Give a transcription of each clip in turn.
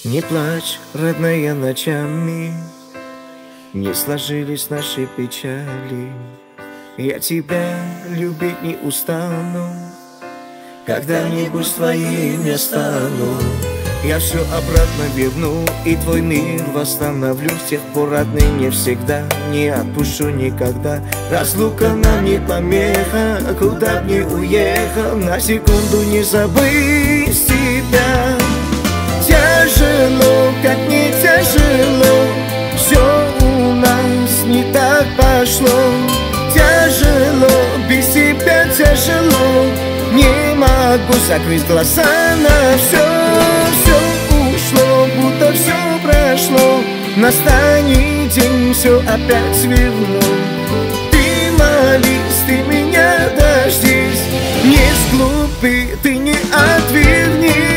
Не плачь, родная, ночами, не сложились наши печали. Я тебя любить не устану, когда-нибудь твоим я стану. Я все обратно верну и твой мир восстановлю. С тех пор отныне всегда не отпущу никогда. Разлука нам не помеха, куда б ни уехал, на секунду не забыть тебя. Тяжело, как не тяжело, все у нас не так пошло. Тяжело, без тебя тяжело, не могу закрыть глаза на все. Все ушло, будто все прошло, настанет день, все опять сверну. Ты молись, ты меня дождись, не сглупи, ты не отвернись.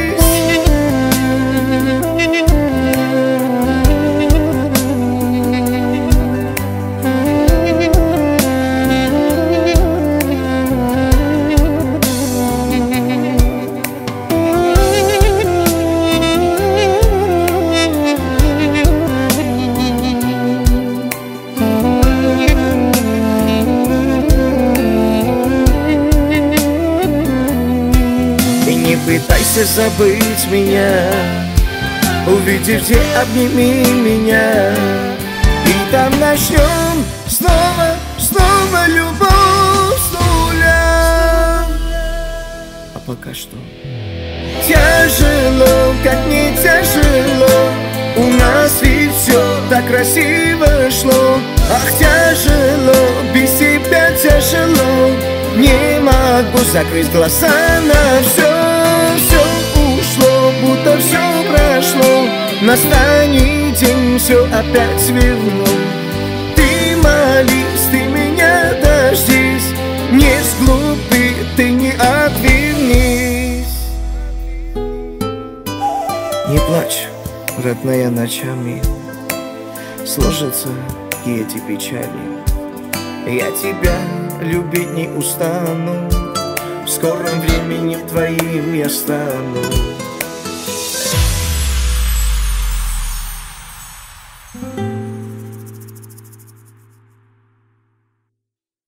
Не пытайся забыть меня, увидев тебя, обними меня, и там начнем снова любовь с нуля. А пока что тяжело, как не тяжело, у нас ведь все так красиво шло. Ах, тяжело, без тебя тяжело, не могу закрыть глаза на все. Все ушло, будто все прошло, настанет день, все опять сверну. Ты молись, ты меня дождись, не сглупи, ты не отвернись. Не плачь, родная, ночами, сложатся и эти печали. Я тебя любить не устану, в скором времени твоим я стану.